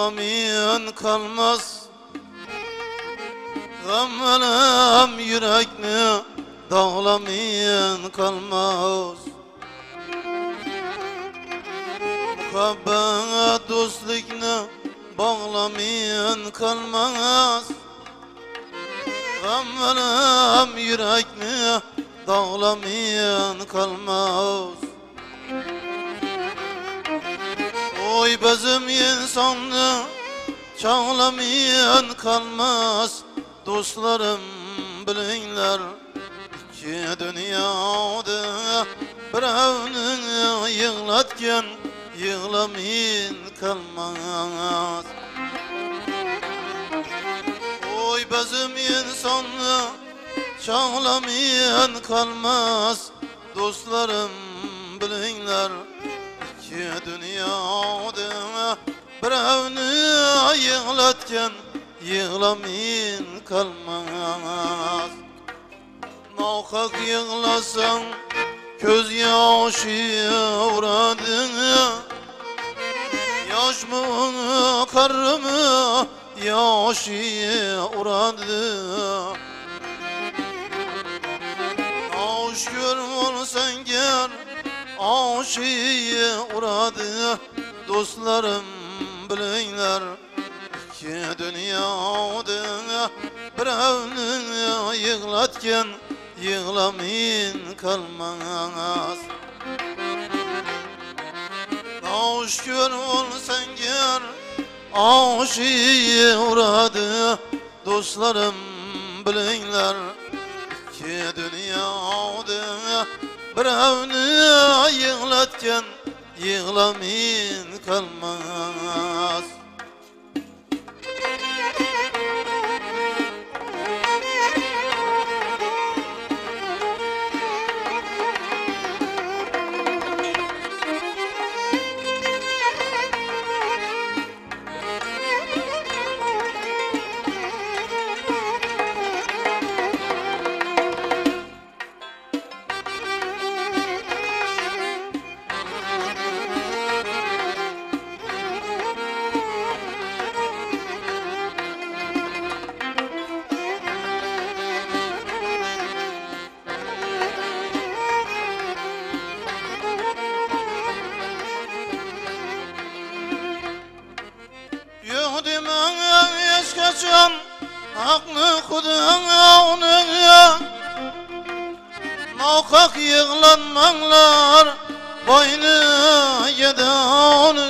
dağlamayan kalmaz. Gamlanam yürekni dağlamayan kalmaz. Muhabbet dostlikni bağlamayan kalmaz. Gamlanam yürekni dağlamayan kalmaz. Oy bizim insanı çağlamayan kalmaz. Dostlarım bilingler, iki dünyada birovni yig'latgan yig'lamayan kalmaz. Oy bizim insanı çağlamayan kalmaz. Dostlarım bilingler, iki dünyada birovni yig'latgan yig'lamayan kalmaz. Nohaq yig'lasang ko'z yoshi uradi. Yoshmi qarimi yoshi uradi. Oshkor bo'lsang gar oshi uradi. Dostlarım bilinglar, iki dünyada birovni yig'latgan yig'lamayan kalmaz. Oshkor bo'lsang gar oshi uradi. Dostlarım bilinglar, iki dünyada birovni yig'latgan yig'lamayan kalmaz. Kaçan haklı Xudoning nohaq yig'lanmanglar boyniga doni.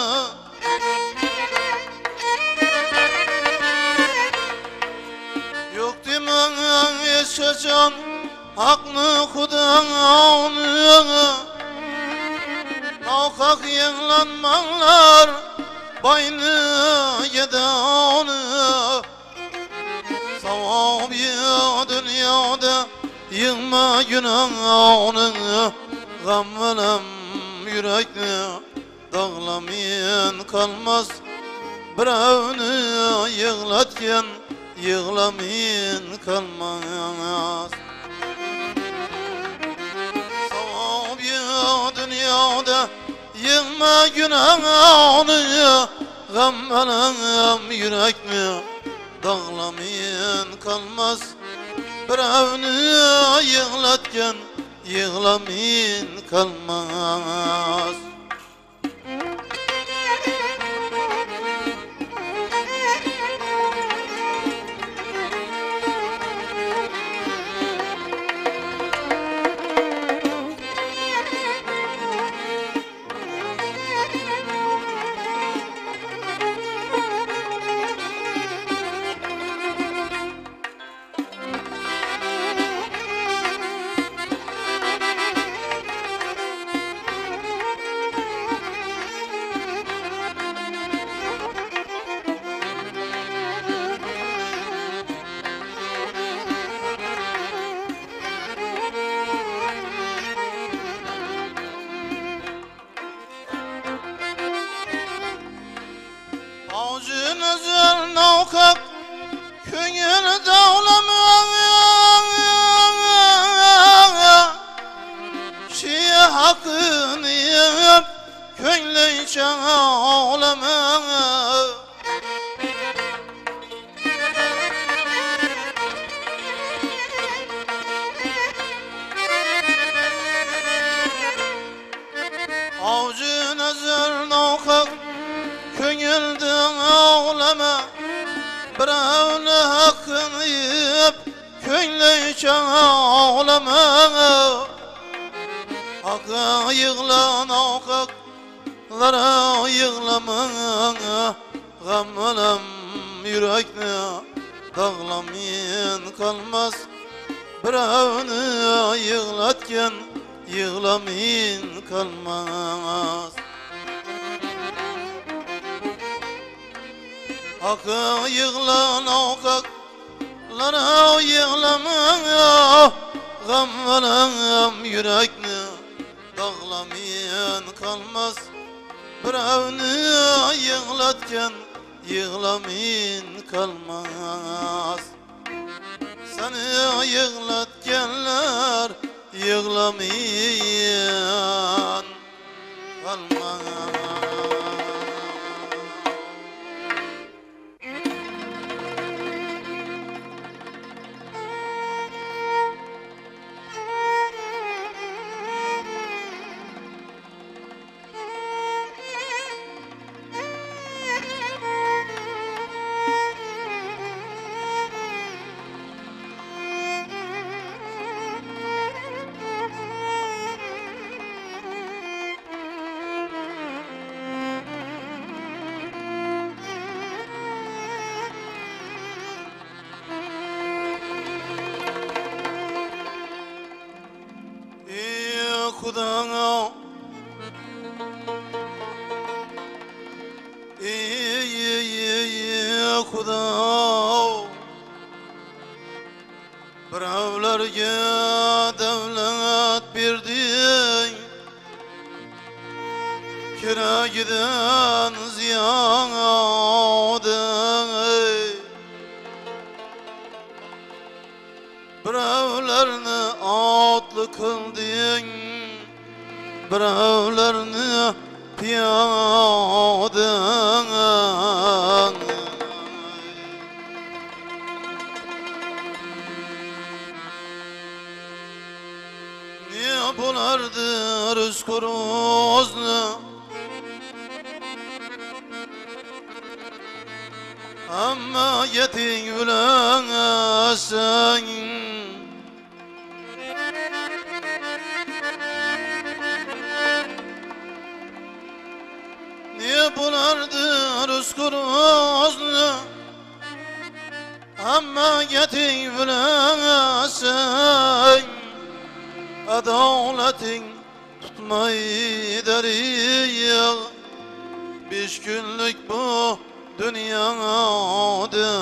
Yo'q demang hech qachon haqni Xudoning nohaq yig'lanmanglar boyniga doni. Savob dunyoda yig'ma gunohning, g'am bilan yurakni dog'lamayan kalmaz. Birovni yig'latgan yig'lamayan kalmaz. Savob dunyoda yig'ma gunohning, g'am bilan yurakni dog'lamayan kalmaz. Birovni yig'latgan yig'lamayan kalmaz. Ağzınızın nohaq köngül dağlamaya, şiye hakkını yiyip köngli çağlama. Avcı nazar nokak köngülden ağlama. Biravni hakkını yiyip köngli çağlama. Hakkı yığlan okaklara yığlama. Gamlanam yürekni dağlamayın kalmaz. Biravni yığlatken yığlamayın kalmaz. Hakkı yığlan okaklara yığlama. Gamlanam yürekni dağlamayın kalmaz. Biravni yığlatken yığlamayın kalmaz. Seni yığlatkenler yığlamayın kalmaz. Kudana Kuda Biravlarga davlat berding, keragidan ziyodi. Biravlarni otli qilding, biravlarni piyoda. Ne bo'lardi rizqimizni amma yeting bilasan. Ne bo'lardi rizqimizni amma yeting bilasan. Adolating tutmay dariya, 5 kunlik bu dünyada.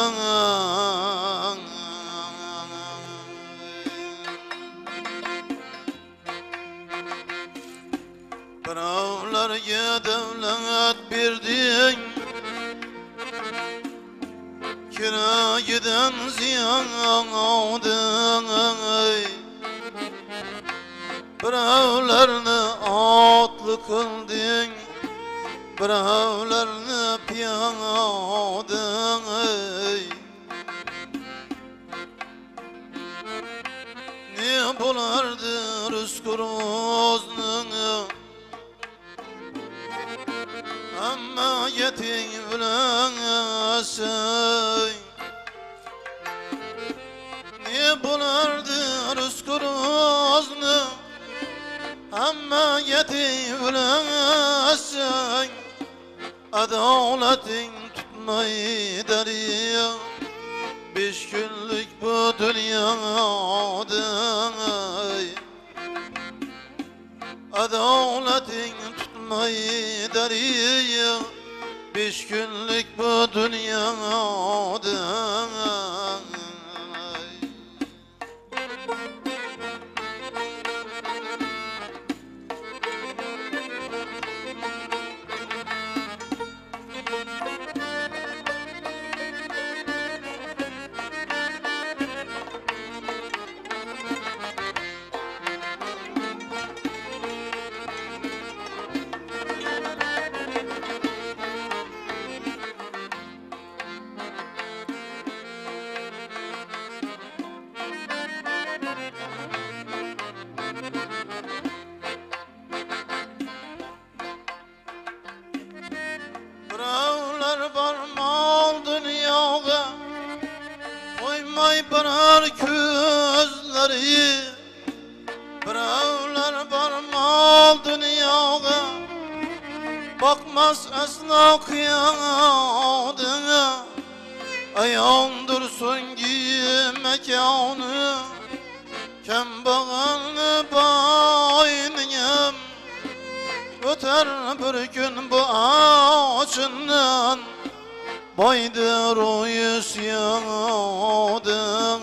Biravlarga davlat berding, keragidan ziyodi. Biravlarni otli qilding, biravlarni piyoda. Ne bo'lardi rizqimizni amma yeting bilasan. Ne bo'lardi rizqimizni amma yeting bilasan. Adolating tutmay dariya, 5 kunlik bu dünyada. Adolating tutmay dariya, 5 kunlik bu dünyada. asla kıyadı. Ayağındırsun ki mekanı, kembaganlı baynıyım. Öter bir gün bu ağacından, baydır o yüzyadın.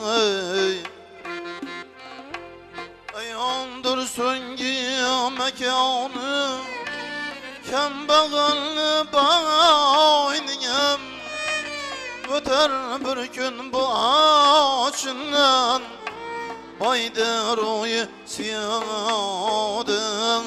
Ayağındırsun ki mekanı, kembaganlı baynıyım. Öter bir gün bu ağacından, baydır o yüzyadın.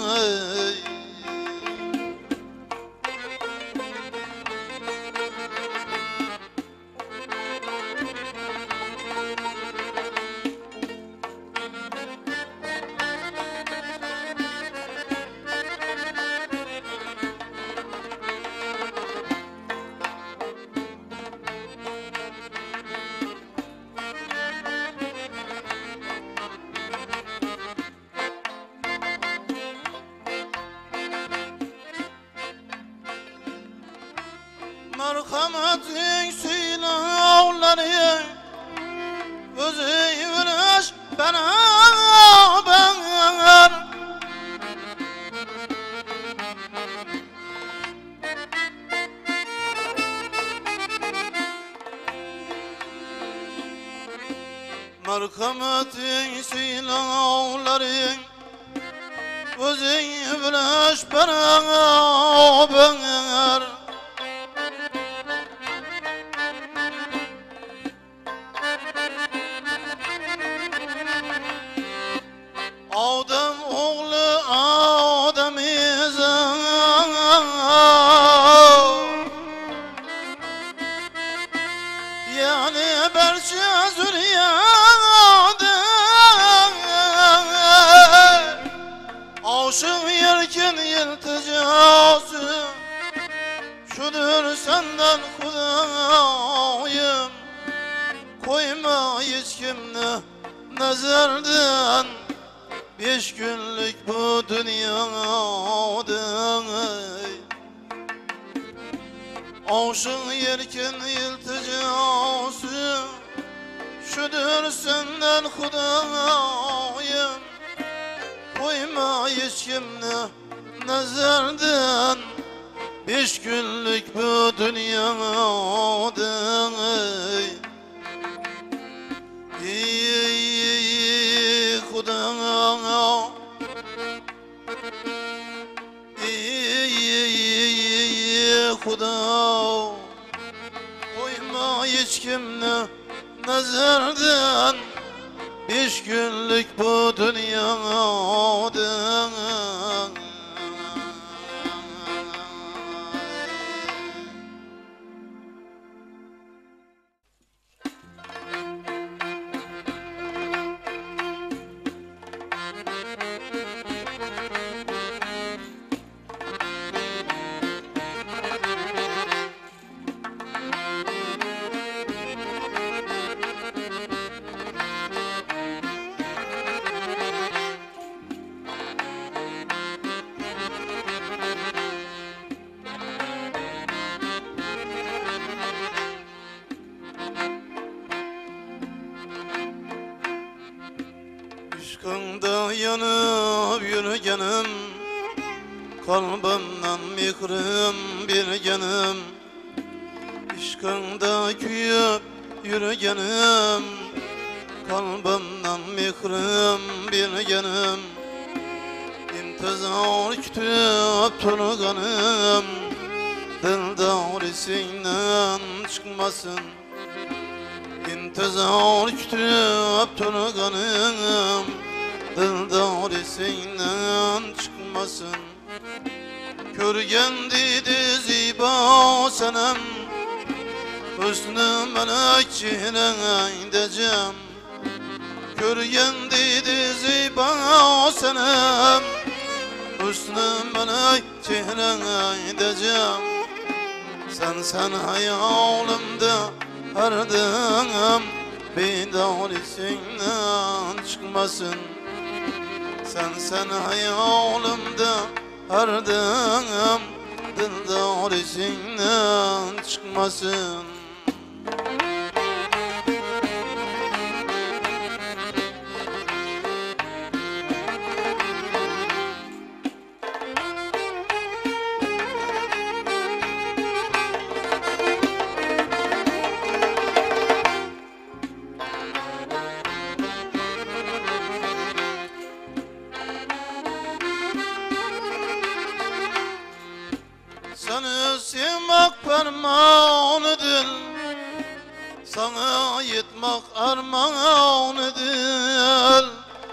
Merhametin silahları, özü güneş beraber. Merhametin silahları, özü güneş beraber. Adam oğlu Adam izan, yani berçe zürriyadı. Aşık yerken ilticası, şudur senden Hudayım. Koyma hiç kimni nazardan, 5 günlük bu dünyada. Aşık yerken ilticası, şudur senden Hudayım. Koyma hiç kimni nazardan, 5 günlük bu dünyada. Ey Huda, ey Huda, koyma hiç kimni nazardan, 5 günlük bu dünyada. Aşkında yanıp yürgenim, kalbimden mihrim bilgenim. Aşkında kuyup yürgenim, kalbimden mihrim bilgenim. İntizar kütüp turganım, dildar isinden çıkmasın. İntizar kütüp turganım, dildar isinden çıkmasın. Körgen dedi ziba senem, hüsnü melek çihren edeceğim. Körgen dedi ziba senem, hüsnü melek çihren edeceğim. Sen hayalimde her dem, bidar isinden çıkmasın. Sen hayalimde her dem, Dildar esinden çıkmasın. Seni sevmek parmağınıdır, sana yetmek armağanıdır.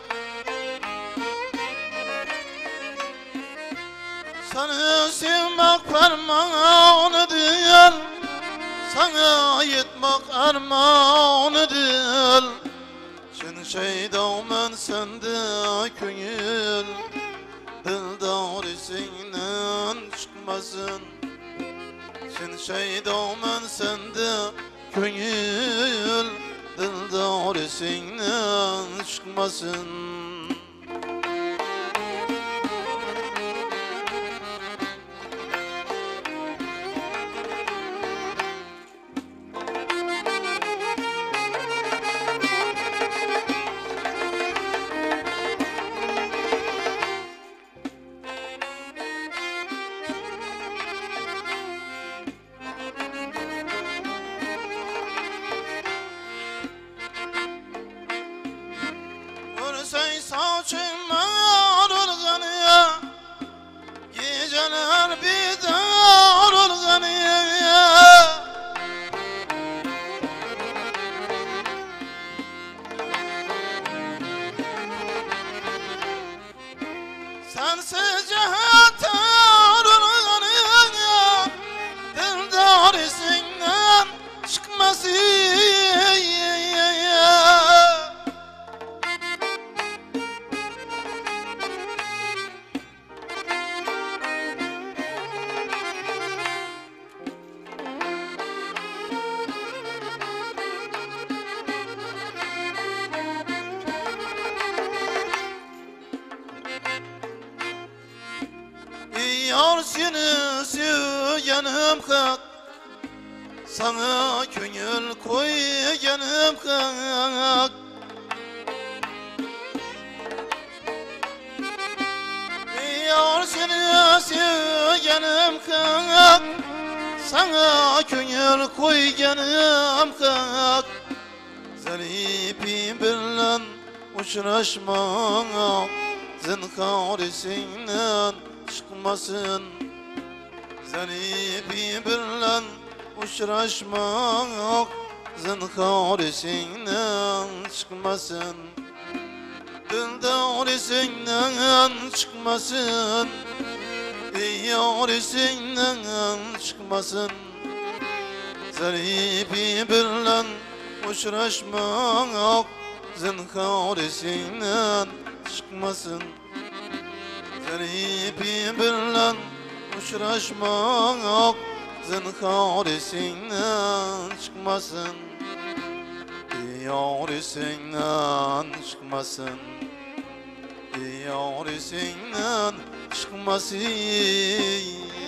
Seni sevmek parmağınıdır, sana yetmek armağanıdır. Sen şeyda men sende köngül, dildar esinden çıkmasın. Sen şeyda men sende köngül, dildar esinden çıkmasın. Sen saçıma organıya, geceler bir dar organıya. Sensiz cihatlar organıya, dildar esinden çıkmasın. Yar seni sevgenim hak, sana köngül koyganim hak. Yar seni sevgenim hak, sana köngül koyganim hak. Zaripim bilen uçraşmak, zinhar esinden çıkmasın. Zanibi bilen uçraşmak, zinhar esinden çıkmasın. Dildar esinden çıkmasın, yar esinden çıkmasın. Zanibi bilen uçraşmak, zinhar esinden çıkmasın. Zaripim bilen uçraşmak, zinhar esinden çıkmasın. Yar esinden çıkmasın, yar esinden çıkmasın.